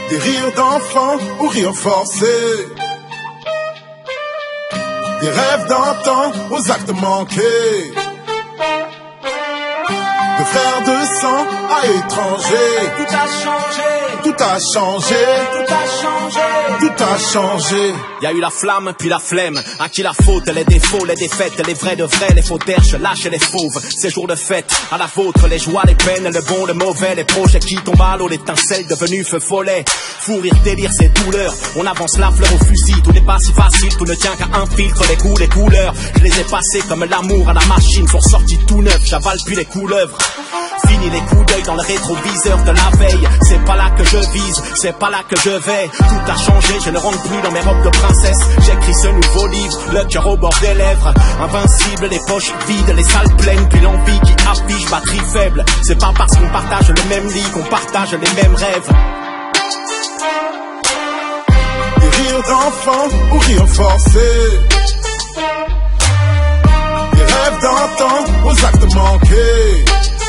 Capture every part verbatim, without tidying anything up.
Des rires d'enfants ou rires forcés, des rêves d'antan aux actes manqués, de frères de sang à étrangers. Tout a changé, tout a changé, tout a changé, tout a changé. Y a eu la flamme puis la flemme. À qui la faute? Les défauts, les défaites, les vrais de vrais, les faux derches, lâches et les fauves. Ces jours de fête, à la vôtre, les joies, les peines, le bon, le mauvais, les projets qui tombent à l'eau, l'étincelle devenue feu follet. Fou rire, délire, c'est douleur. On avance la fleur au fusil, tout n'est pas si facile, tout ne tient qu'à un filtre, les goûts, les couleurs. Je les ai passés comme l'amour à la machine, sont sortis tout neuf, j'avale puis les couleuvres. Fini les coups d'œil dans le rétroviseur de la veille. C'est pas là que je vise, c'est pas là que je vais. Tout a changé, je ne rentre plus dans mes robes de princesse. J'écris ce nouveau livre, le cœur au bord des lèvres. Invincible, les poches vides, les salles pleines, puis l'envie qui affiche batterie faible. C'est pas parce qu'on partage le même lit qu'on partage les mêmes rêves. Des rires d'enfants ou rires forcés, des rêves d'antan aux actes manqués,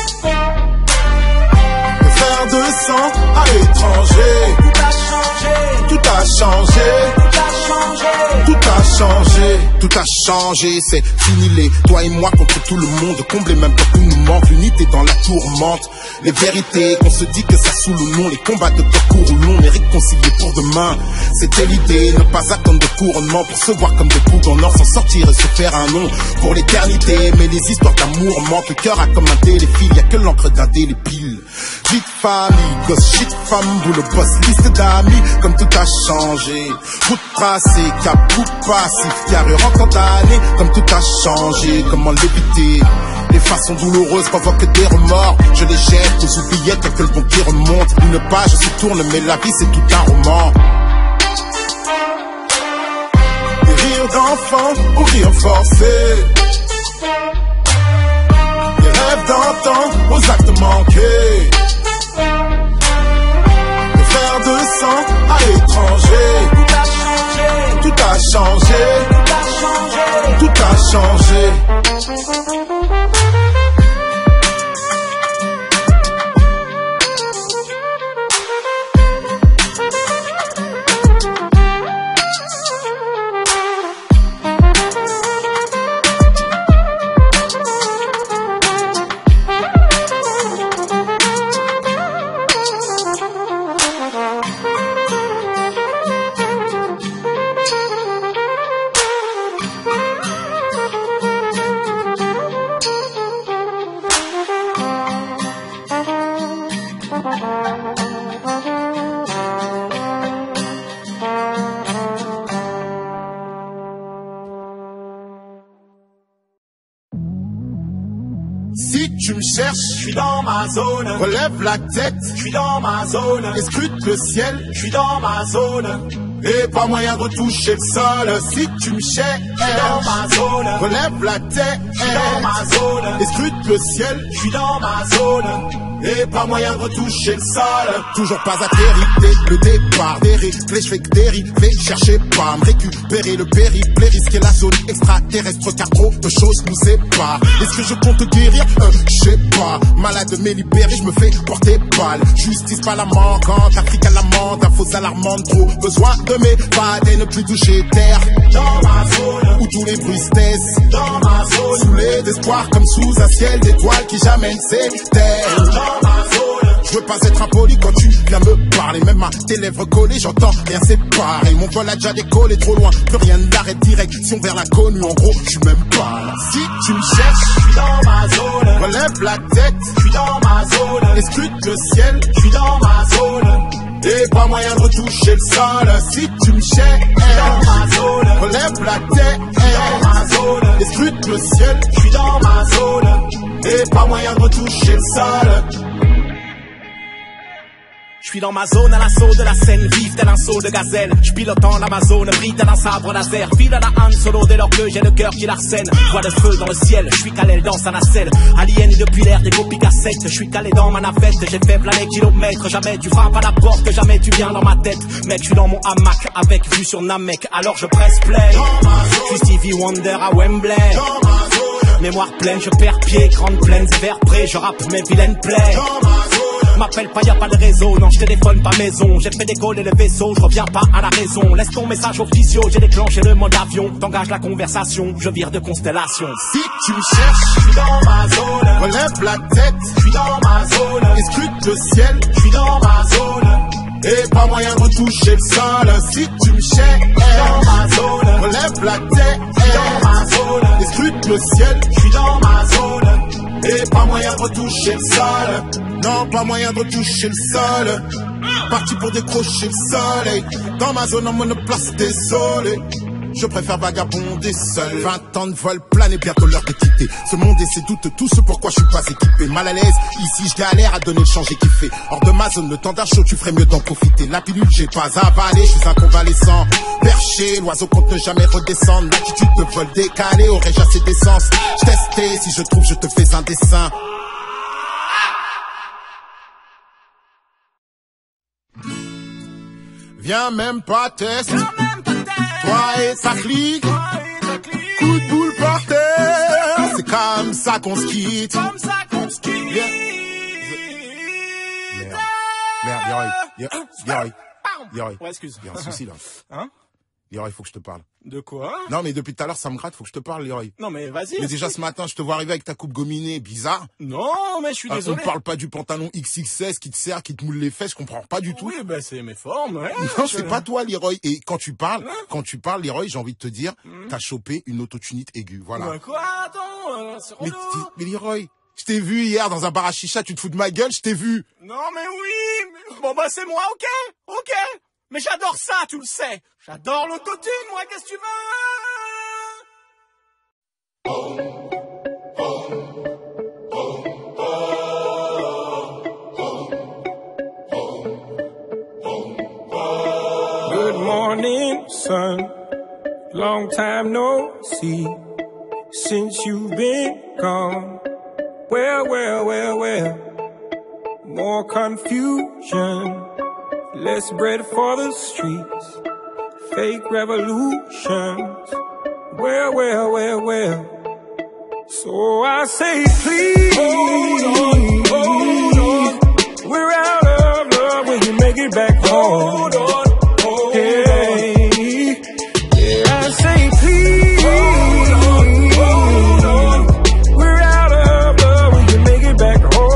de frères de sang à étrangers. Tout a changé, tout a changé, tout a changé, tout a changé, tout a changé. C'est fini les toi et moi contre tout le monde, combler même quand tout nous manque, l'unité dans la tourmente. Les vérités qu'on se dit que ça saoule ou non, les combats de parcours ou long, les réconcilier pour demain. C'était l'idée, ne pas attendre de couronnement pour se voir comme des poudres en or, s'en sortir et se faire un nom pour l'éternité. Mais les histoires d'amour manquent, le cœur a comme un téléfilm, y'a que l'encre d'un délépile. Vie de famille, gosse, shit, femme, boule, boss, liste d'amis, comme tout a changé. Route tracée, cap ou passif, carrure en condamné, comme tout a changé. Comment l'éviter? Les façons douloureuses provoquent des remords. Je les jette aux oubliettes, que le bon qui remonte. Une page se tourne, mais la vie c'est tout un roman. Des rires d'enfants ou rires forcés, des rêves d'antan aux actes manqués, de frères de sang à étrangers. tout a changé, Tout a changé, tout a changé, tout a changé. Si tu me cherches, je suis dans ma zone. relève la tête, Je suis dans ma zone. et scrute le ciel. Je suis dans ma zone. Et pas moyen de retoucher le sol. Si tu me cherches, Je suis dans ma zone. relève la tête, Je suis dans ma zone. et scrute le ciel. Je suis dans ma zone. Et pas moyen de retoucher le sol. Toujours pas atterri dès le départ. Des réglés, je fais que dériver. Cherchez pas à me récupérer le périple. Risquer la zone extraterrestre car trop de choses nous séparent. Est-ce que je compte guérir? Euh, je sais pas. Malade mais libéré, je me fais porter balle. Justice pas la manquante, Afrique à l'amende, infos alarmantes, trop besoin de mes pattes et ne plus toucher terre. Dans ma zone. Où tous les bruits se taisent. Dans ma zone. Saoulé d'espoir comme sous un ciel d'étoiles qui jamais ne s'éteint. Dans ma zone. Je veux pas être impoli quand tu viens me parler. Même à tes lèvres collées, j'entends rien, c'est pareil. Mon vol a déjà décollé trop loin, plus rien n'arrête. Direction vers l'inconnu, en gros, je suis même pas là. Si tu me cherches, Je suis dans ma zone. relève la tête, Je suis dans ma zone. et scrute le ciel. Je suis dans ma zone. Et pas moyen de retoucher le sol. Si tu me cherches, Je suis dans ma zone. relève la tête, Je suis dans ma zone. et scrute le ciel. Je suis dans ma zone. Et pas moyen de retoucher le sol. Je suis dans ma zone à l'assaut de la scène, vive tel un saut de gazelle. Je pilote en Amazone, brille tel un sabre laser. File à la Han Solo dès lors que j'ai le cœur qui l'arsène. Voix de feu dans le ciel, je suis calé dans sa nacelle. Alien depuis l'air des copies cassettes. Je suis calé dans ma navette, j'ai fait planer kilomètres. Jamais tu frappes à la porte, jamais tu viens dans ma tête. Mec, je suis dans mon hamac avec vue sur Namek. Alors je presse play. Je suis Stevie Wonder à Wembley. Mémoire pleine, je perds pied, grande plaine, vers près. Je rappe mes vilaines plaies. Ma m'appelle pas, y'a pas de réseau. Non, je téléphone pas maison. J'ai fait décoller le vaisseau, je reviens pas à la raison. Laisse ton message au physio, j'ai déclenché le mode avion. T'engages la conversation, je vire de constellation. Si tu me cherches, je suis dans ma zone. Relève la tête, je suis dans ma zone. Escrute le ciel, je suis dans ma zone. Et pas moyen de retoucher le sol. Si tu me cherches, je suis dans ma zone. Relève la tête, je suis dans ma zone. Escrute le ciel, je suis dans ma zone. Et pas moyen de retoucher le sol. Non, pas moyen de retoucher le sol. Parti pour décrocher le soleil. Dans ma zone, en monoplace, désolé. Je préfère vagabonder seul. Vingt ans de vol plane et bientôt l'heure de quitter ce monde et ses doutes, tout ce pourquoi je suis pas équipé. Mal à l'aise, ici je galère à donner le change et kiffer. Hors de ma zone, le temps d'un chaud, tu ferais mieux d'en profiter. La pilule, j'ai pas avalé, je suis un convalescent. Perché, l'oiseau compte ne jamais redescendre. L'attitude de vol décalé, aurais-je assez d'essence? Je testais, si je trouve, je te fais un dessin. Viens même pas tester. Toi et ta clique, coup de boule par terre. C'est comme ça qu'on se quitte. Comme ça qu'on se quitte. Yeah. Merde, merde, Leroy. Leroy. Leroy. Ouais, excuse. Il y a un souci là. Hein? Leroy, il faut que je te parle. De quoi? Non, mais depuis tout à l'heure, ça me gratte, faut que je te parle, Leroy. Non, mais vas-y. Mais déjà ce matin, je te vois arriver avec ta coupe gominée, bizarre. Non, mais je suis désolé. On ne parle pas du pantalon X X S qui te sert, qui te moule les fesses, je comprends pas du tout. Oui, bah c'est mes formes, ouais. Non, je... c'est pas toi, Leroy. Et quand tu parles, hein? quand tu parles, Leroy, j'ai envie de te dire, mmh. t'as chopé une autotunite aiguë, voilà. Bah quoi? Attends, euh, c'est mais, mais Leroy, je t'ai vu hier dans un bar à chicha, tu te fous de ma gueule, je t'ai vu. Non, mais oui, mais... bon bah c'est moi, ok, ok. Mais j'adore ça, tu le sais. J'adore l'autotune, moi, qu'est-ce que tu veux? Good morning, son. Long time no see. Since you've been gone. Well, well, well, well. More confusion. Less bread for the streets, fake revolutions. Well, well, well, well. So I say, please, hold on, hold on. We're out of love when you make it back home. Hold on, hold hey. on. Yeah, I say, please, hold on, hold on. We're out of love when you make it back home.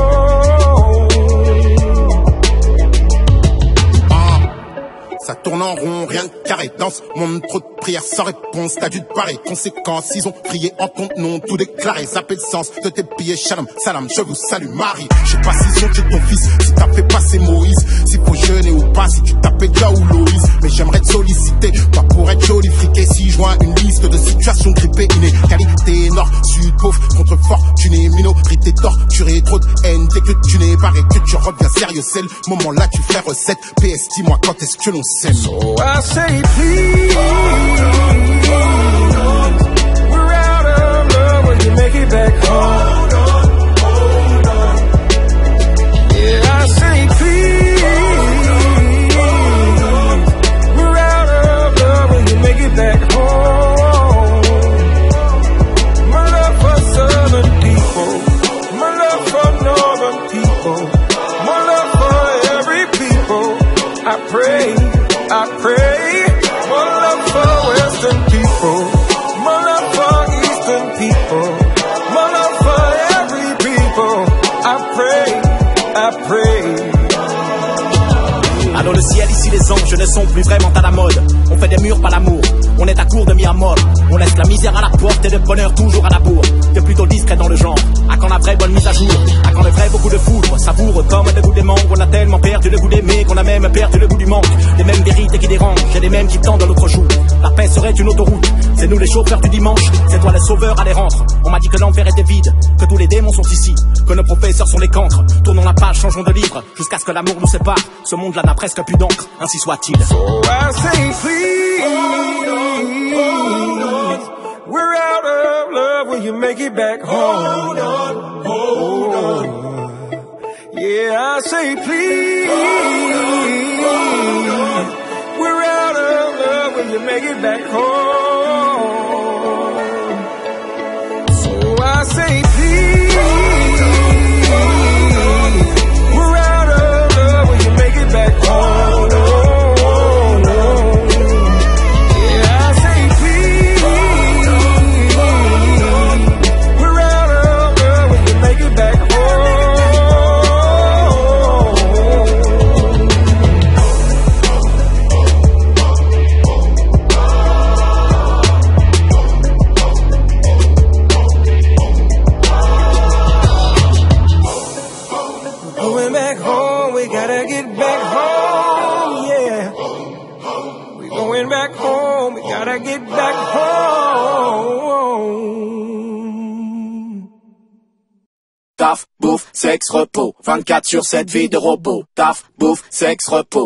Ça tourne en rond, rien de carré. Dans ce monde, trop de prières sans réponse. T'as dû te parer, conséquence. Ils ont prié en ton nom, tout déclaré. Zapper le sens de tes pieds. Shalom, salam, je vous salue, Marie. Je sais pas si j'ai ton fils, si t'as fait passer Moïse. Si faut jeûner ou pas, si tu t'appelles déjà ou Loïs. Mais j'aimerais te solliciter, pas pour être joli friqué. Si je vois une liste de situations grippées, inégalité, nord, sud, pauvre, contre fortuné, minorité, torturé, trop de haine. Dès que tu n'es barré, que tu reviens sérieux, c'est le moment là, tu fais recette. P S, dis-moi quand est-ce que l'on s'aime. So I say please, hold on, hold on. We're out of love when you make it back home. Hold on, hold on. Yeah, I say please, hold on, hold on. We're out of love when you make it back home. My love for southern people, my love for northern people, my love for every people. I pray, I pray, more love for Western people, more love for Eastern people, more love for every people. I pray, I pray. Alors le ciel ici, les anges ne sont plus vraiment à la mode. On fait des murs, pas l'amour. On est à court de mis à mort. On laisse la misère à la porte et le bonheur toujours à la bourre. T'es plutôt discret dans le genre. À quand la vraie bonne mise à jour? À quand le vrai beaucoup de foudre? Savoure comme le goût des mangues. On a tellement perdu le goût d'aimer qu'on a même perdu le goût du manque. Les mêmes vérités qui dérangent et les mêmes qui tendent dans l'autre jour. La paix serait une autoroute. C'est nous les chauffeurs du dimanche. C'est toi le sauveur à les rentres. On m'a dit que l'enfer était vide, que tous les démons sont ici, que nos professeurs sont les cancres. Tournons la page, changeons de livre, jusqu'à ce que l'amour nous sépare. Ce monde-là n'a presque plus d'encre, ainsi soit-il. So I say please, hold on, hold on. We're out of love when you make it back home. Hold on, hold on. Yeah, I say please, hold on, hold on. We're out of love when you make it back home. So I say please, hold on, hold on. We're out of Going back home, we gotta get back home, yeah. We going back home, we gotta get back home. Taf, bouffe, sexe, repos, vingt-quatre sur sept, vie de robot. Taf, bouffe, sexe, repos.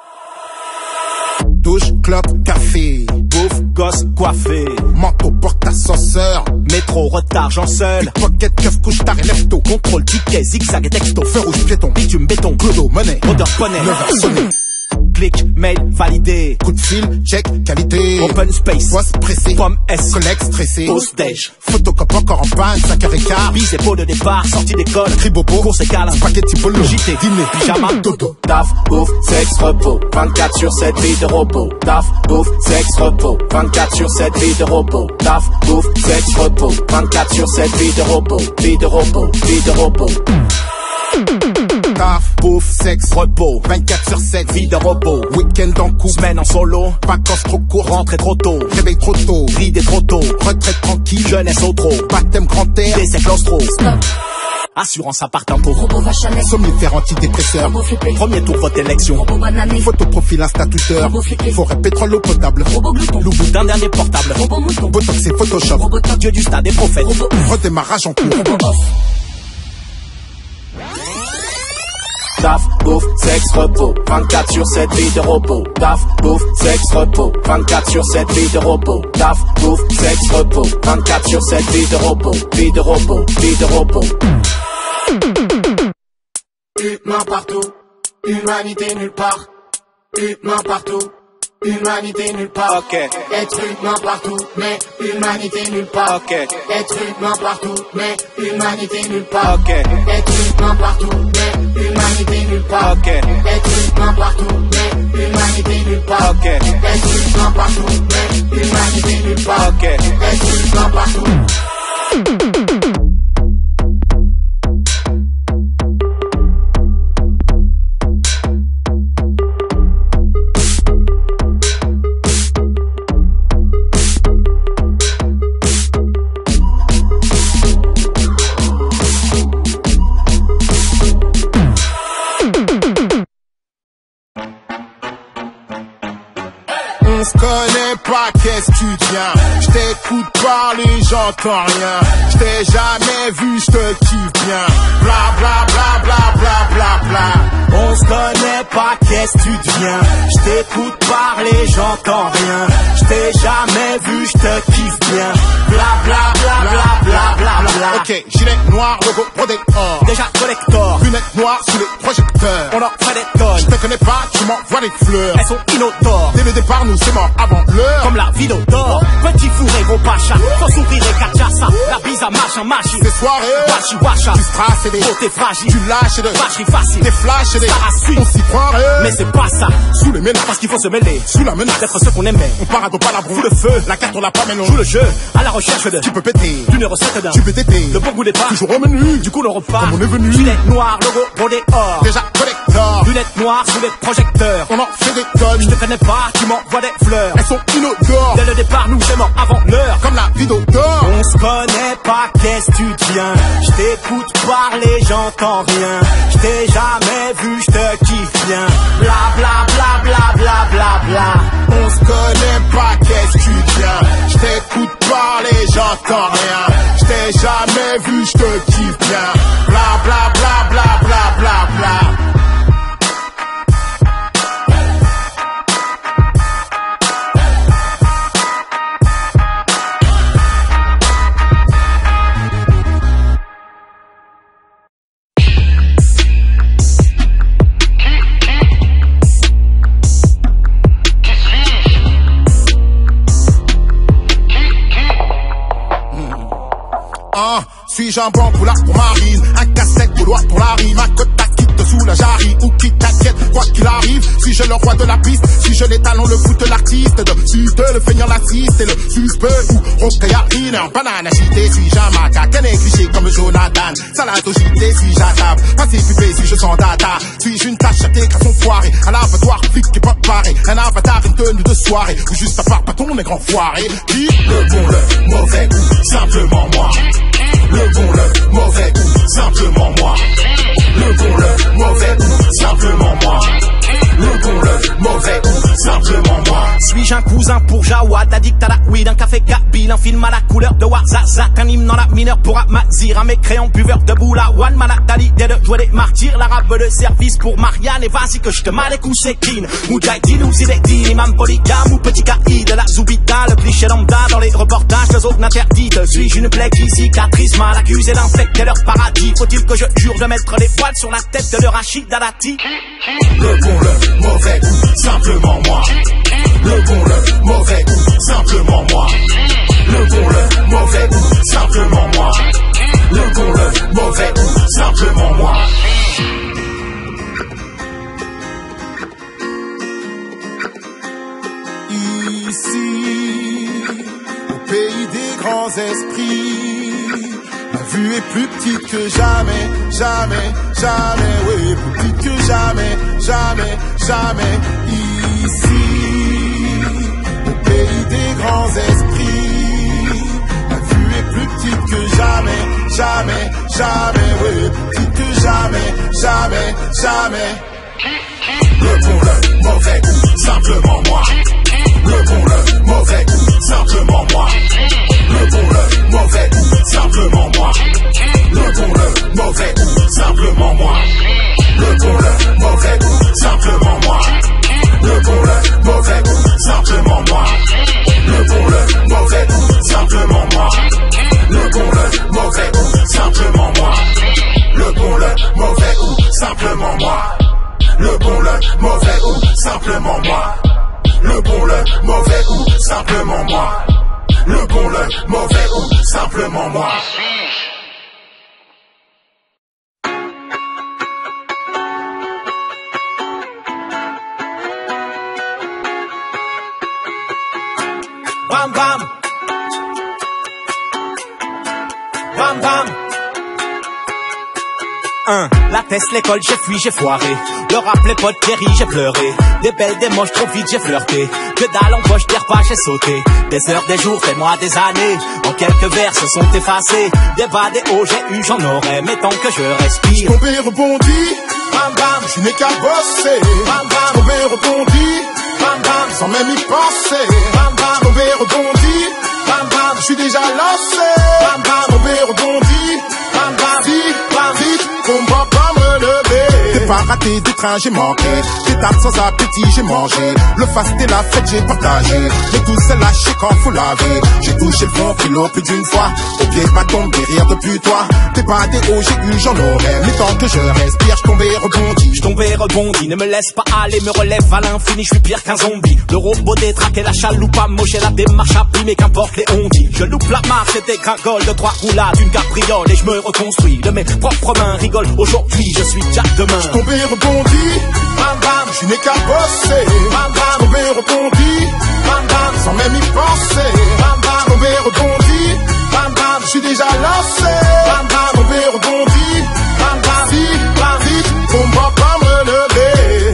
Douche, clope, café. Bouffe, gosse, coiffé. Manteau, porte, ascenseur. Métro, retard, j'en seul. Pocket, keuf, couche, tard et lève-tôt. Contrôle, ticket, zigzag et texto. Feu rouge, piéton. Bitume, béton. Clodo, monnaie. Odeur, poney. neuf heures sonné. Clic, mail, validé. Coup de fil, check, qualité. Open space. Poste pressé. Pomme S. Collègue stressé. Post-déj. Photocop encore en panne, cinq heures quinze. Bis et pot de départ, sortie d'école. Tribobo. Course et câlin. Spaghetti bolo. J T. Dîner. Pyjama. Dodo. Taf, bouffe, sexe, repos. vingt-quatre sur sept, vie de robot. Taf, bouffe, sexe, repos. vingt-quatre sur sept, vie de robot. Taf, bouffe, sexe, repos. vingt-quatre sur sept, vie de robot. Vie de robot. Vie de robot. Taf, bouffe, sexe, repos. vingt-quatre sur sept, Vie de robot. week-end en couple. Semaine en solo. Vacances trop courtes. Rentrée trop tôt. Réveil trop tôt. Ride trop tôt. Retraite tranquille. Jeunesse au trop. Baptême grand air. Décès claustro. Assurance appart impôt. Somnifère antidépresseur. Premier tour vote élection. Photo profil Insta Twitter. Forêt pétrole eau potable. Loup d'un dernier portable. Botox et Photoshop. Dieu du stade et prophète. Redémarrage en cours. Taf, bouffe, sexe, repos. vingt-quatre sur sept, vie de robot. Taf, bouffe, sexe, repos. vingt-quatre sur sept, vie de robot. Taf, bouffe, sexe, repos. vingt-quatre sur sept, vie de robot. Vie de robot. Vie de robot. Humain partout, humanité nulle part. Humain partout, humanité nulle part. Ok. Être humain partout, mais humanité nulle part. Ok. Être humain partout, mais humanité nulle part. Ok. Être humain partout, mais humanité nulle part. Ok. Être humain partout, mais humanité nulle part. Ok. Être humain partout, mais humanité nulle part. Ok. Être humain partout. On se connaît pas, qu'est-ce que tu deviens? J't'écoute parler, j'entends rien. J't'ai jamais vu, j'te kiffe bien. Bla bla bla bla bla bla bla. On se connaît pas, qu'est-ce que tu deviens? J't'écoute parler, j'entends rien. J't'ai jamais vu, j'te kiffe bien. Bla bla bla bla bla bla bla. Ok, gilet noir, logo protector. Déjà collector. Lunettes noires sous les projecteurs. On en ferait des tonnes. J'te connais pas, tu m'envoies des fleurs. Elles sont inodores. Dès le départ, nous c'est mort avant l'heure. Comme la ville d'or. Petit fourré, gros pacha. Sans sourire et cachaça. La bise à machin machi. Ces soirées, Washi washa. tu strass et des Oh t'es fragile. tu lâches et des Vacherie facile. des flashs et des Ça a su. on s'y croirait. Mais c'est pas ça. Sous les menaces, Parce qu'il faut se mêler. sous la menace, D'être ceux qu'on aimait. on part à dos pas la Fous le feu. La carte on l'a pas mais non. Joue le jeu. À la recherche de. Tu peux péter, D'une recette d'un. tu peux téter. Le bon goût des pas. Toujours au menu. Du coup, le repas. Comme on est venu. Gilet noir, logo, brodé or. Déjà collector. Lunettes noires sous les projecteurs. On en fait des tonnes. Je te connais pas, tu m'envoies des fleurs. Elles sont inodores. Dès le départ, nous c'est mort avant l'heure. Comme la vie d'or. On se connaît pas, qu'est-ce que tu deviens? Je t'écoute parler, j'entends rien. Je t'ai jamais vu, je te kiffe bien. Bla bla bla bla bla bla bla. On se connaît pas, qu'est-ce que tu deviens? Je t'écoute parler, j'entends rien. Je t'ai jamais vu, je te kiffe bien. Bla bla bla bla bla bla bla. Ah, suis-je un bon poulard pour Marine? Un cassette gaulois pour la rime. Un quota qui te soulage, j'arrive ou qui t'inquiète, quoi qu'il arrive. Si je le roi de la piste, si je les talons, le foot de l'artiste. De suite, le feignant l'assiste et le suspect ou Rokéarine. En banane agité, suis-je un macaque? Un cliché comme Jonathan. Salade au J T, suis-je à table? Passé pupé, suis-je sans data? Suis-je une tâche à tes son foiré? Un abattoir flic qui pas paré. Un avatar, une tenue de soirée. Ou juste à part bâton, les grands foirés. Qui? Le bon, le mauvais ou simplement moi. Le bon, le mauvais ou simplement moi. Le bon, le simplement moi. Le bon, le mauvais ou simplement moi. Suis-je un cousin pour Jawad, addict à la weed, un café Kabyl, un film à la couleur de Warzazat, un hymne dans la mineur pour Amazir, un mécréant buveur de boula, one man à l'idée de jouer les martyrs, l'arabe de service pour Marianne, et vas-y que je te mal écoute c'est clean. Moudjahidine ou Zidedine, imam polygame ou petit caïd, la Zoubida, le cliché lambda dans les reportages de zone interdite. Suis-je une plaie qui cicatrice, mal accusée d'infecter leur paradis? Faut-il que je jure de mettre les poils sur la tête de leur Rachid Dallati? Le bon, le mauvais ou simplement moi. Le bon, le mauvais ou simplement moi. Le bon, le mauvais ou simplement moi. Le bon, le mauvais ou simplement moi. Ici, au pays des grands esprits, ma vue est plus petite que jamais, jamais, jamais, oui, plus petite que jamais, jamais, jamais. Ici, au pays des grands esprits, ma vue est plus petite que jamais, jamais, jamais, oui, plus petite que jamais, jamais, jamais. Le bon, le mauvais ou simplement moi. Le bon, le mauvais ou simplement moi. Le bon, le mauvais ou simplement moi. Le bon, le mauvais ou simplement moi. Le bon, le mauvais ou simplement moi. Le bon, le mauvais ou simplement moi. Le bon, le mauvais ou simplement moi. Le bon, le mauvais ou simplement moi. Le bon, le mauvais ou simplement moi. Le bon, le mauvais ou simplement moi. Le bon, le mauvais ou simplement moi. Le bon, le mauvais ou simplement moi. Bam bam. Bam bam. Un, la test, l'école, j'ai fui, j'ai foiré. Le rap, les potes, Terry, j'ai pleuré. Des belles, des moches, trop vite, j'ai flirté. Que dalle en poche, des repas, j'ai sauté. Des heures, des jours, des mois, des années. En quelques vers se sont effacés. Des bas, des hauts, j'ai eu, j'en aurai. Mais tant que je respire. Tombé, rebondi. Bam bam. Je n'ai qu'à bosser. Bam bam. Tombé, rebondi. Bam bam. Sans même y penser. Bam bam. Tombé, rebondi. Bam bam. Je suis déjà lancé. Bam bam. Tombé, rebondi. Bam bam. Si, Bam. vite, qu'on va pas me lever. T'es pas raté, des trains, j'ai manqué. Des tartes sans appétit, j'ai mangé. Le fast et la fête, j'ai partagé. J'ai tout c'est lâché quand faut laver. J'ai touché le fond, kilo plus d'une fois. Au pied de ma tombe, des rires depuis toi. T'es pas des hauts, j'ai eu, j'en aurais. Mais tant que je respire, je tombais rebondi. Je tombais rebondi, ne me laisse pas aller, me relève à l'infini, je suis pire qu'un zombie. Le robot détraqué, la chaloupe à mocher, la démarche à mais qu'importe les ondits. Je loupe la marche et dégringole de trois roulades, une capriole et je me reconstruis. De mes propres mains rigole, aujourd'hui je suis Jack demain. Je tombais rebondi, bam bam, je n'ai qu'à bosser. Bam bam, je tombais rebondi, bam bam, sans même y penser. Bam bam, je tombais rebondi, bam bam, je suis déjà lancé. Bam bam, je tombais rebondi, bam bam, si, bam vite, on va pas me lever.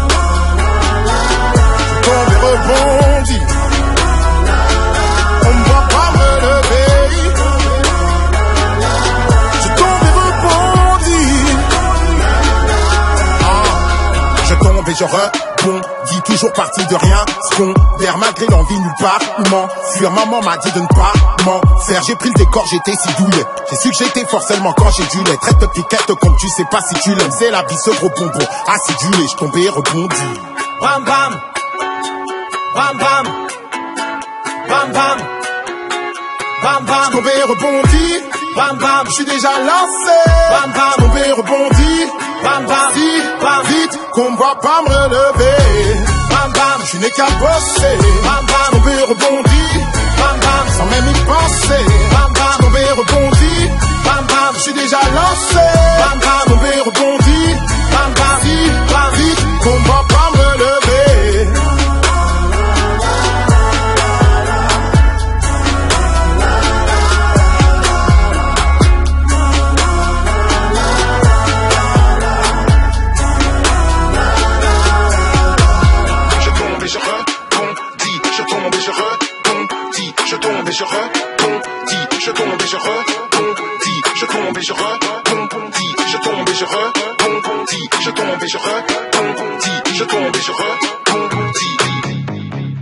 Je tombais rebondi, on va pas me lever. Je tombais rebondi, ah, je tombe et je rebondis, toujours parti de rien, secondaire malgré l'envie nulle part où m'enfuir. Maman m'a dit de ne pas m'en faire, j'ai pris le décor, j'étais si douillet. J'ai su que j'étais forcément quand j'ai dû l'être. Traite de piquette comme tu sais pas si tu l'aimes. C'est la vie, ce gros bonbon acidulé, je tombais et rebondi. Bam bam, bam bam, bam bam, bam bam, je tombais et rebondi, bam bam, je suis déjà lancé. Bam bam, je tombais et rebondi, bam bam, si, bam, vite, qu'on va pas me relever. Bam bam, je n'ai qu'à bosser. Bam bam, je tombais et rebondi, bam bam, sans même y penser. Bam bam, je tombais et rebondi, bam bam, je suis déjà lancé. Bam bam, je tombais et rebondi, bam bam, si, bam, vite, qu'on va pas me lever. Je tombe et je rebondis, je tombe et je rebondis, je tombe et je rebondis, je tombe et je rebondis, je tombe et je rebondis. et je rebondis, je tombe et je rebondis.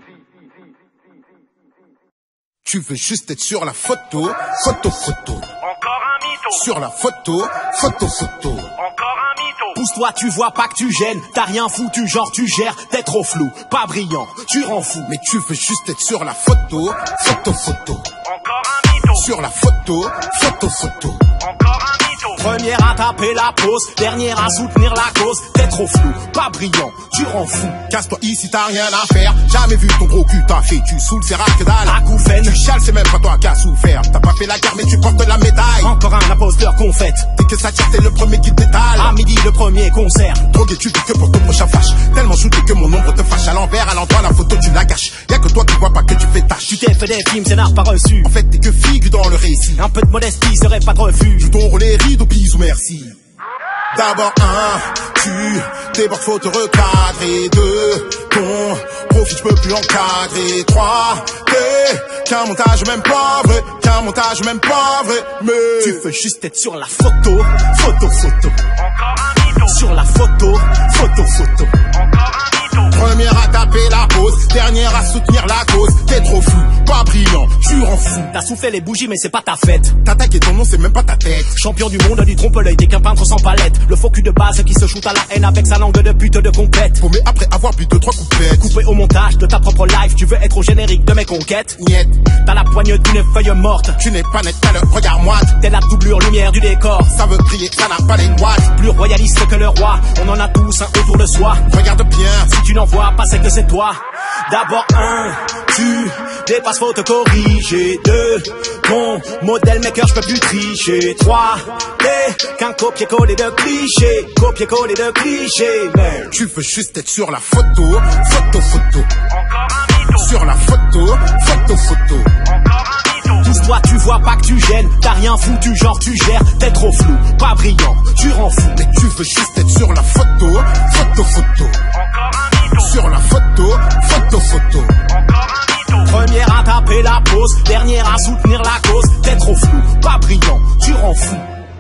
Tu veux juste être sur la photo, photo, photo. Encore un mytho. Sur la photo, photo, photo. Encore un mytho. Pousse-toi, tu vois pas que tu gênes. T'as rien foutu, genre tu gères. T'es trop flou, pas brillant, tu rends fou. Mais tu veux juste être sur la photo, photo, photo. Encore un mytho. Sur la photo, photo, photo. Encore un mytho. Première à taper la pause, dernière à soutenir la cause. T'es trop flou, pas brillant, tu rends fou. Casse-toi ici, t'as rien à faire. Jamais vu ton gros cul, t'as fait, tu saoules, c'est rare que dalle. Acouphène, tu chiales, c'est même pas toi qui as souffert. T'as pas fait la guerre, mais tu portes la médaille. Encore un imposteur qu'on fête. Dès que ça tire, t'es le premier qui détale. À midi, le premier concert. Drogué, tu vis que pour ton prochain flash. Tellement shooté que mon ombre te fâche. À l'envers, à l'endroit, la photo, tu la gâches. Y'a que toi qui vois pas que tu fais tâche. Tu t'es fait des films, scénar pas reçu. En fait, t'es que figue dans le récit. Un peu de modestie serait pas de refus. Joue ton rôle et rideau, bisous, merci. D'abord un, tu débordes, faut te recadrer. Deux, ton profit, je peux plus encadrer. Trois, t'es qu'un montage même pas vrai, qu'un montage même pas vrai. Mais tu veux juste être sur la photo, photo, photo. Encore un mytho. Sur la photo, photo, photo. Encore un mytho. Première à taper la pause, dernière à soutenir la cause. T'es trop flou, pas brillant, tu rends fou. T'as soufflé les bougies mais c'est pas ta fête. T'attaques ton nom, c'est même pas ta tête. Champion du monde du trompe-l'œil, t'es qu'un peintre sans palette. Le faux cul de base qui se shoot à la haine avec sa langue de pute de compète. Paumé après avoir bu deux trois coupettes. Coupé au montage de ta propre life, tu veux être au générique de mes conquêtes. Niet, t'as la poigne d'une feuille morte. Tu n'es pas net, t'as le regard moite. T'es la doublure lumière du décor. Ça veut crier, ça n'a pas les watts. Plus royaliste que le roi, on en a tous un autour de soi. Regarde bien, si tu n'en vois pas c'est que c'est toi. D'abord un, tu dépasses, faut te corriger. Deux, ton modèle maker, je peux plus tricher. Trois, t'es qu'un copier-coller de clichés. Copier-coller de clichés. Mais tu veux juste être sur la photo, photo, photo. Encore un mytho. Sur la photo, photo, photo. Encore un mytho. Pousse-toi, tu vois pas que tu gênes. T'as rien foutu, genre tu gères. T'es trop flou, pas brillant, tu rends fou. Mais tu veux juste être sur la photo, photo, photo. Encore un mytho. Sur la photo, photo, photo. Encore un mytho. Première à taper la pause, dernière à soutenir la cause. T'es trop flou, pas brillant, tu rends fou.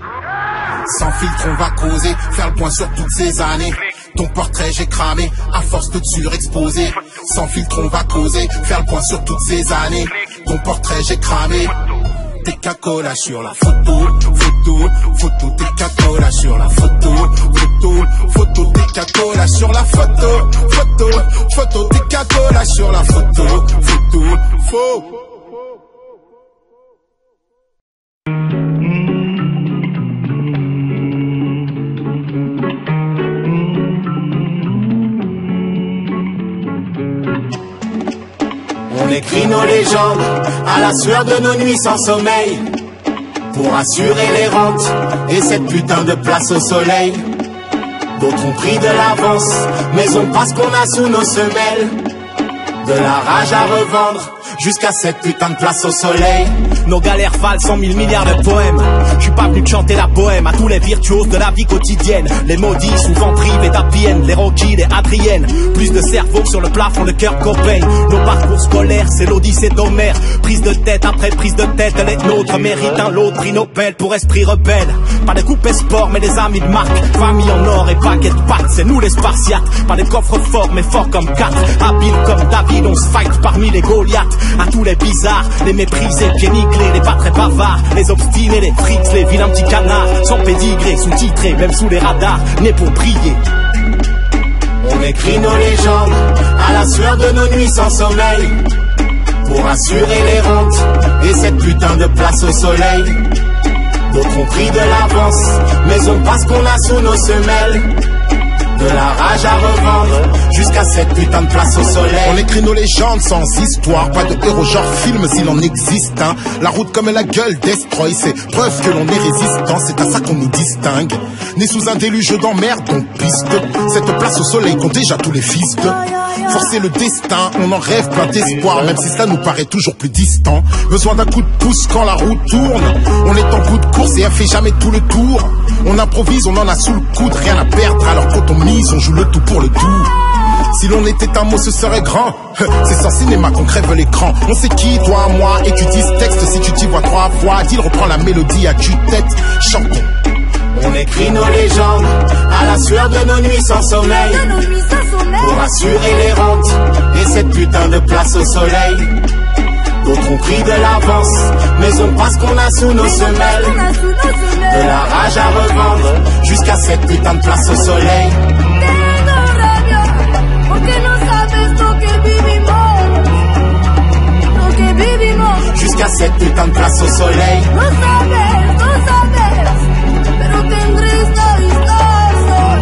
Sans filtre on va causer, faire le point sur toutes ces années. Ton portrait j'ai cramé, à force de te surexposer. Sans filtre on va causer, faire le point sur toutes ces années. Ton portrait j'ai cramé. T'es cacola sur la photo, photo, photo, t'es cacola sur la photo, photo, photo, t'es cacola sur la photo, photo, photo, t'es cacola sur la photo, photo, faux. On écrit nos légendes à la sueur de nos nuits sans sommeil pour assurer les rentes et cette putain de place au soleil. D'autres ont pris de l'avance, mais on passe qu'on a sous nos semelles. De la rage à revendre jusqu'à cette putain de place au soleil. Nos galères valent cent mille milliards de poèmes. Je suis pas venu te chanter la poème à tous les virtuoses de la vie quotidienne. Les maudits, souvent privés d'Happy End, les Rocky, les Adriennes. Plus de cerveau sur le plafond, le cœur Cobain. Nos parcours scolaires, c'est l'Odyssée d'Homère. Prise de tête après prise de tête, les nôtres méritent un lot de prix Nobel pour esprit rebelle. Pas des coupes sport, mais des amis de marque. Famille en or et paquet de pâtes, c'est nous les Spartiates. Pas des coffres forts, mais forts comme quatre. Habiles comme David, on se fight parmi les Goliaths. À tous les bizarres, les méprisés, pieds nickelés, les pas très bavards, les obstinés, les frics, les vilains petits canards, sans pédigré, sous-titrés, même sous les radars, nés pour briller. On écrit nos légendes à la sueur de nos nuits sans sommeil pour assurer les rentes et cette putain de place au soleil. D'autres ont pris de l'avance, mais on passe qu'on a sous nos semelles. De la rage à revendre jusqu'à cette putain de place au soleil. On écrit nos légendes sans histoire, pas de héros genre film s'il en existe hein. La route comme la gueule Destroy, c'est preuve que l'on est résistant. C'est à ça qu'on nous distingue. Né sous un déluge d'emmerde, on piste cette place au soleil qu'ont déjà tous les fils de. Forcer le destin, on en rêve plein d'espoir, même si cela nous paraît toujours plus distant. Besoin d'un coup de pouce quand la roue tourne. On est en bout de course et elle fait jamais tout le tour. On improvise, on en a sous le coude, rien à perdre. Alors quand on mise, on joue le tout pour le tout. Si l'on était un mot, ce serait grand. C'est sans cinéma qu'on crève l'écran. On sait qui, toi, moi, étudie ce texte. Si tu t'y vois trois fois, dis, reprend la mélodie à tue-tête. Chantons. On écrit nos légendes à la sueur souviens de nos nuits sans sommeil, de nos nuits sans sommeil. Pour assurer les rentes et cette putain de place au soleil. D'autres ont pris de l'avance, mais on passe qu'on a sous nos semelles. De la rage à revendre, jusqu'à cette putain de place au soleil. Tengo rabia, porque no sabes lo que vivimos, lo que vivimos. Jusqu'à cette putain de place au soleil. No sabes, no sabes, pero tendré esta isla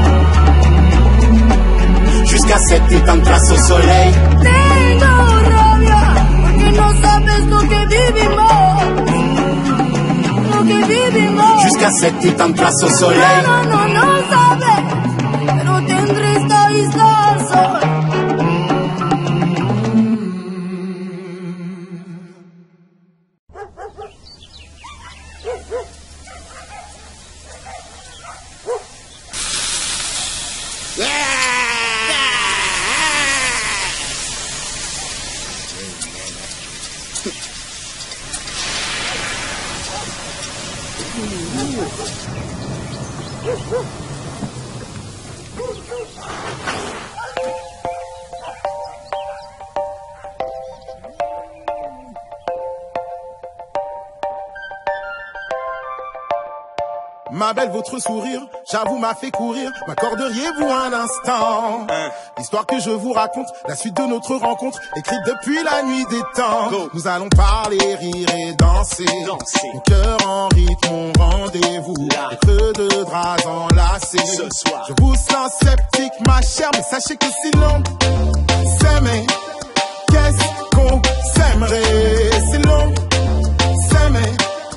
sol. Jusqu'à cette putain de place au soleil. Tengo rabia, porque no sabes lo que vivimos, lo que vivimos. Jusqu'à cette putain de place au soleil. No, no, no, no sabes, pero tendré esta isla al sol. Ma belle, votre sourire, j'avoue, m'a fait courir. M'accorderiez-vous un instant? L'histoire que je vous raconte, la suite de notre rencontre, écrite depuis la nuit des temps. Go. Nous allons parler, rire et danser. danser. Mon cœur en rythme, mon rendez-vous. Les creux de draps enlacés. Ce soir. Je vous sens sceptique, ma chère, mais sachez que si l'on s'aimait, qu'est-ce qu'on s'aimerait? C'est long, s'aimer,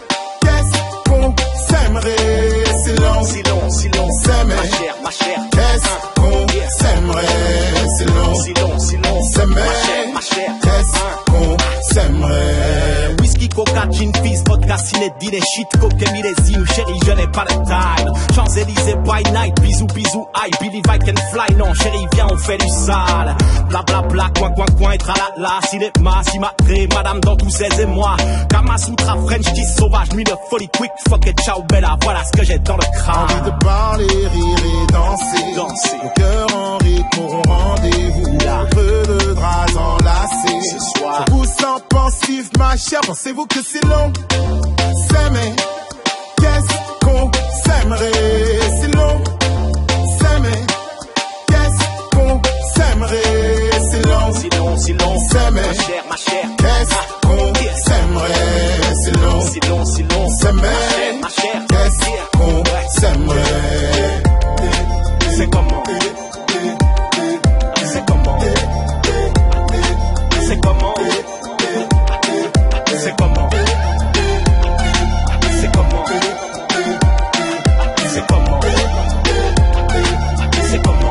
qu'est-ce qu'on s'aimerait? Si long, si long, si long, s'aimer, ma chère, ma chère, qu'est-ce qu'on s'aimerait? Si long, si long, si long, s'aimer, ma chère, ma chère, qu'est-ce qu'on s'aimerait? Whisky, coca, gin, fizz, vodka, ciné, dîner, shit, coke, millésime, chérie, je n'ai pas de time. Champs-Élysées by night, bisous, bisous, I believe I can fly. Non, chérie, viens, on fait du sale. Bla bla bla, coin, coin, coin, et tralala, cinéma, cimatré, madame dans tous ses émois. Kamasutra, French kiss, sauvage, nuit de folie, quick, fuck et ciao, bella, voilà ce que j'ai dans le crâne. Envie de parler, rire et danser. danser. Mon cœur en rythme, auront rendez-vous. Là. Creux de draps enlacés. Ce soir. Je vous sens pensif, ma chère. Pensez-vous que c'est long? S'aimer, qu'est-ce qu'on s'aimerait? C'est long, s'aimer, qu'est-ce qu'on s'aimerait? C'est long, si long, si long, s'aimer, ma chère, ma chère, qu'est-ce qu'on s'aimerait? C'est long, si long, si long, s'aimer, ma chère, qu'est-ce qu'on s'aimerait? C'est comment? C'est comment? C'est comment? C'est comment? C'est comment? C'est comment? C'est comment?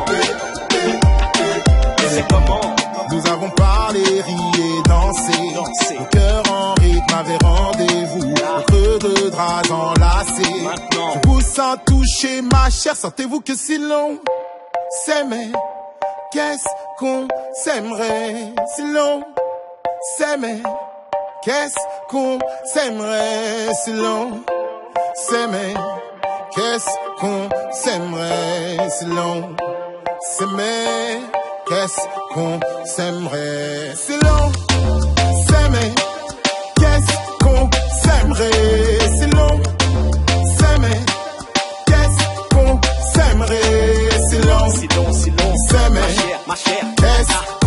C'est comment? Nous avons parlé, ri et dansé. Dansé. Le cœur en rythme avait rendez-vous. Au creux de draps enlacés. Maintenant. Je vous sens toucher, ma chère. Sentez-vous que si l'on s'aimait, qu'est-ce qu'on s'aimerait? Si l'on s'aimait, qu'est-ce qu'on s'aimerait? Si l'on s'aimait, qu'est-ce qu'on s'aimerait? Si l'on s'aimait, qu'est-ce qu'on s'aimerait? Si l'on s'aimait, qu'est-ce qu'on s'aimerait? Si l'on s'aimait, qu'est-ce qu'on s'aimerait? Si l'on Si long, si long, s'aimait, ma chère, ma chère, qu'est-ce